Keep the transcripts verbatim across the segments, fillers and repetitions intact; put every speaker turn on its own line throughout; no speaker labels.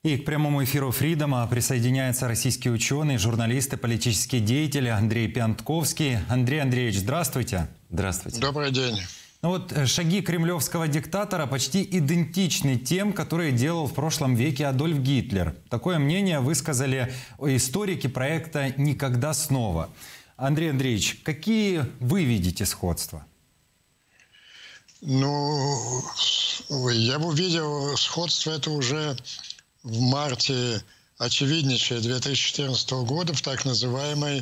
И к прямому эфиру Фридома присоединяется российский ученый, журналист и политический деятель Андрей Пиантковский. Андрей Андреевич, здравствуйте.
Здравствуйте.
Добрый день.
Ну вот шаги кремлевского диктатора почти идентичны тем, которые делал в прошлом веке Адольф Гитлер. Такое мнение высказали историки проекта «Никогда снова». Андрей Андреевич, какие вы видите сходства?
Ну, я бы увидел сходство это уже в марте очевиднейшее две тысячи четырнадцатого года в так называемой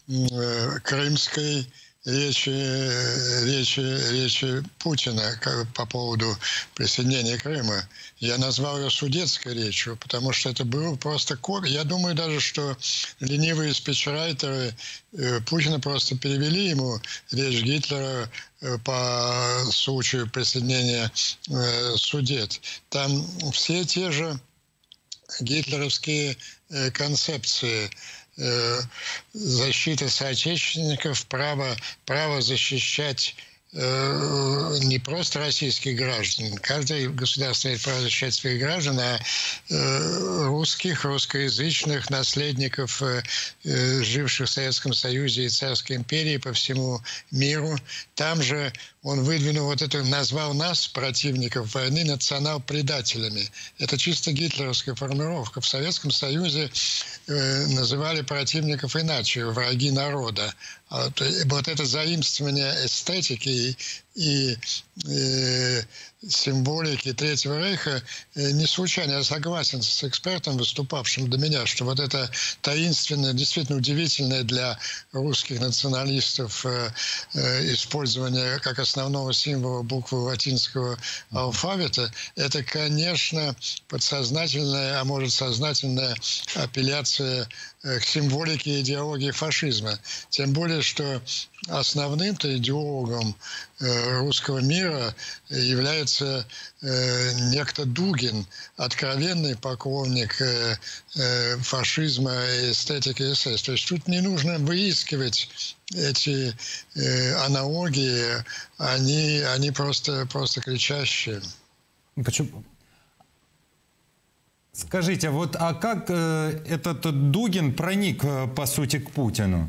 э, крымской речи, речи, речи Путина по поводу присоединения Крыма. Я назвал ее судетской речью, потому что это было просто... Я думаю даже, что ленивые спичрайтеры э, Путина просто перевели ему речь Гитлера э, по случаю присоединения э, Судет. Там все те же гитлеровские э, концепции. Э, защита соотечественников, право, право защищать э, не просто российских граждан. Каждое государство имеет право защищать своих граждан, а э, русских, русскоязычных наследников, э, э, живших в Советском Союзе и Царской империи по всему миру. Там же он выдвинул вот это, назвал нас, противников войны, национал-предателями. Это чисто гитлеровская формулировка. В Советском Союзе э, называли противников иначе, враги народа. А вот это заимствование эстетики и, и э, символики Третьего Рейха э, не случайно. Я согласен с экспертом, выступавшим до меня, что вот это таинственное, действительно удивительное для русских националистов э, э, использование как основного символа буквы латинского алфавита, это, конечно, подсознательная, а может сознательная апелляция к символике и идеологии фашизма. Тем более, что основным-то идеологом э, русского мира является э, некто Дугин, откровенный поклонник э, э, фашизма и эстетики эс эс. То есть тут не нужно выискивать эти э, аналогии, они, они просто, просто кричащие.
Почему? Скажите, вот а как э, этот Дугин проник, э, по сути, к Путину?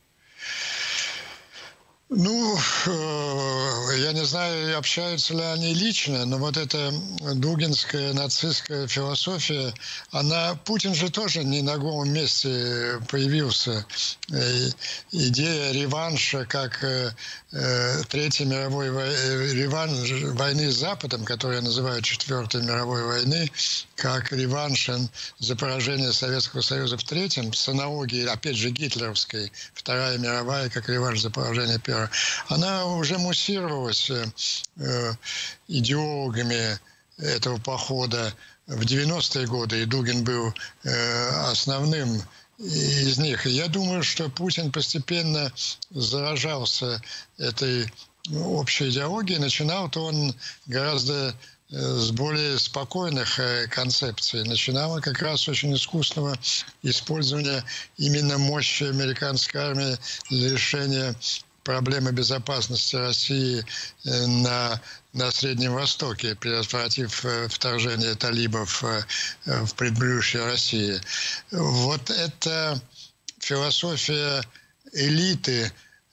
Ну, э, я не знаю, общаются ли они лично, но вот эта дугинская нацистская философия, она... Путин же тоже не на голом месте появился. Э, идея реванша, как э, Третьей мировой войны, реванш войны с Западом, которую называют Четвертой мировой войны, как реванш за поражение Советского Союза в Третьем, с аналогией, опять же, гитлеровской, Вторая мировая, как реванш за поражение Первой, она уже муссировалась э, идеологами этого похода в девяностые годы, и Дугин был э, основным из них. И я думаю, что Путин постепенно заражался этой общей идеологией. Начинал-то он гораздо с более спокойных концепций. Начинало как раз очень искусного использования именно мощи американской армии для решения проблемы безопасности России на, на Среднем Востоке, предотвратив вторжение талибов в предбрюшье России. Вот эта философия элиты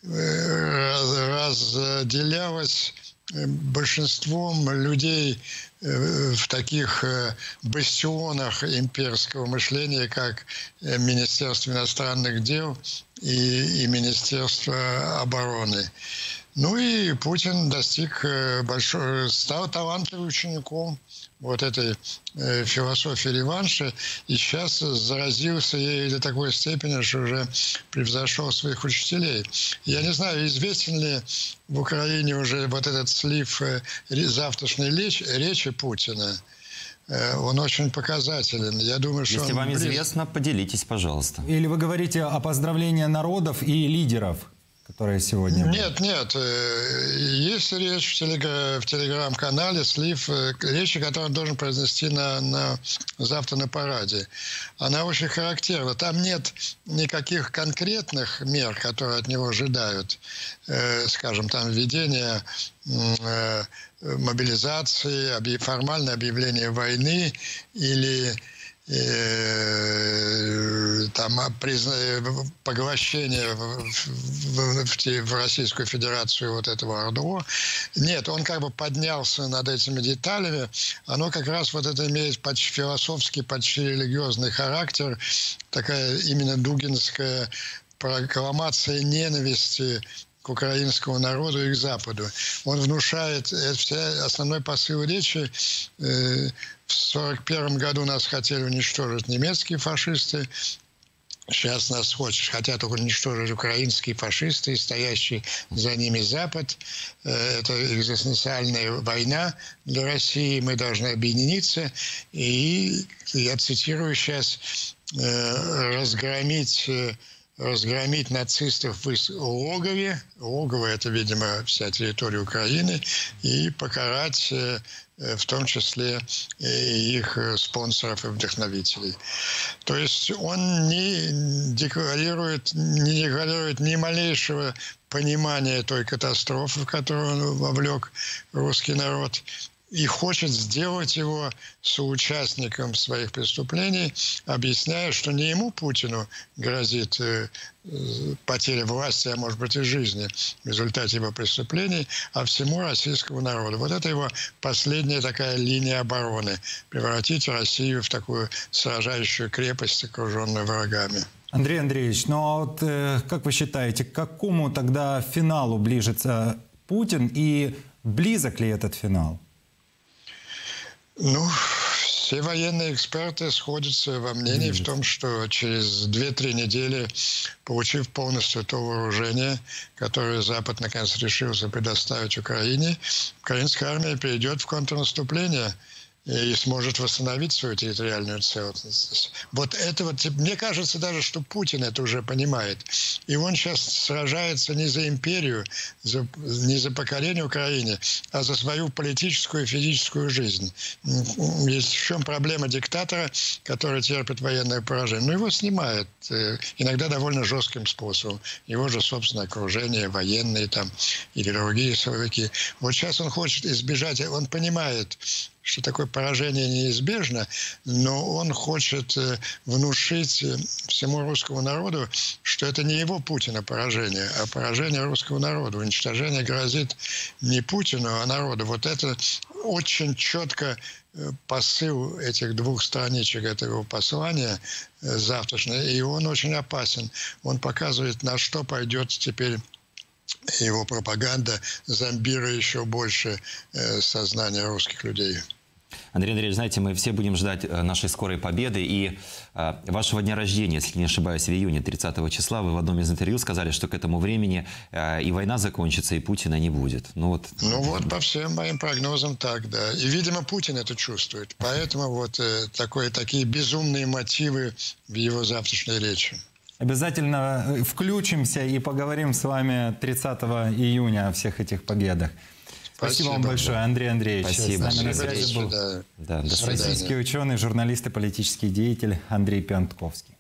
разделялась большинством людей в таких бастионах имперского мышления, как Министерство иностранных дел и, и Министерство обороны. Ну и Путин достиг большого, стал талантливым учеником вот этой э, философии реванша, и сейчас заразился ею до такой степени, что уже превзошел своих учителей. Я не знаю, известен ли в Украине уже вот этот слив э, завтрашней речи, речи Путина. Э, он очень показателен. Я думаю, что
Если вам
близ...
известно, поделитесь, пожалуйста.
Или вы говорите о поздравлении народов и лидеров, которые сегодня...
Нет, нет. Есть речь в, телег... в телеграм-канале, слив, речи, которую он должен произнести на, на... завтра на параде. Она очень характерна. Там нет никаких конкретных мер, которые от него ожидают. Э, скажем, там введение э, мобилизации, объ... формальное объявление войны или э, там, поглощение в, в, в, в Российскую Федерацию вот этого РДО. Нет, он как бы поднялся над этими деталями. Оно как раз вот это имеет почти философский, почти религиозный характер. Такая именно дугинская прокламация ненависти к украинскому народу и к Западу. Он внушает, это вся основной посыл речи. Э, в сорок первом году нас хотели уничтожить немецкие фашисты. Сейчас нас хотят уничтожить украинские фашисты и стоящий за ними Запад. Это экзистенциальная война для России. Мы должны объединиться. И, я цитирую сейчас, разгромить... разгромить нацистов в их логове, логово – это, видимо, вся территория Украины, и покарать в том числе их спонсоров и вдохновителей. То есть он не декларирует, не декларирует ни малейшего понимания той катастрофы, в которую он вовлек русский народ, и хочет сделать его соучастником своих преступлений, объясняя, что не ему, Путину, грозит э, потеря власти, а может быть и жизни в результате его преступлений, а всему российскому народу. Вот это его последняя такая линия обороны – превратить Россию в такую сражающую крепость, окруженную врагами.
Андрей Андреевич, ну а вот э, как вы считаете, к какому тогда финалу ближется Путин и близок ли этот финал?
Ну, все военные эксперты сходятся во мнении в том, что через две-три недели, получив полностью то вооружение, которое Запад наконец решился предоставить Украине, украинская армия перейдет в контрнаступление и сможет восстановить свою территориальную целостность. Вот это вот, мне кажется даже, что Путин это уже понимает. И он сейчас сражается не за империю, за, не за покорение Украины, а за свою политическую и физическую жизнь. Есть в чем проблема диктатора, который терпит военное поражение? Ну, его снимают, иногда довольно жестким способом. Его же, собственно, окружение, военные там или другие силовики. Вот сейчас он хочет избежать, он понимает, что такое поражение неизбежно, но он хочет внушить всему русскому народу, что это не его, Путина, поражение, а поражение русского народа. Уничтожение грозит не Путину, а народу. Вот это очень четко посыл этих двух страничек этого послания завтрашнего, и он очень опасен. Он показывает, на что пойдет теперь его пропаганда, зомбируя еще больше сознание русских людей.
Андрей Андреевич, знаете, мы все будем ждать нашей скорой победы и э, вашего дня рождения, если не ошибаюсь, в июне, тридцатого числа. Вы в одном из интервью сказали, что к этому времени э, и война закончится, и Путина не будет. Ну вот,
ну вот по всем моим прогнозам так, да. И, видимо, Путин это чувствует. Поэтому вот э, такое, такие безумные мотивы в его завтрашней речи.
Обязательно включимся и поговорим с вами тридцатого июня о всех этих победах. Спасибо, Спасибо вам большое, Андрей Андреевич.
Спасибо.
С нами на связи был
да,
российский ученый, журналист и политический деятель Андрей Пиантковский.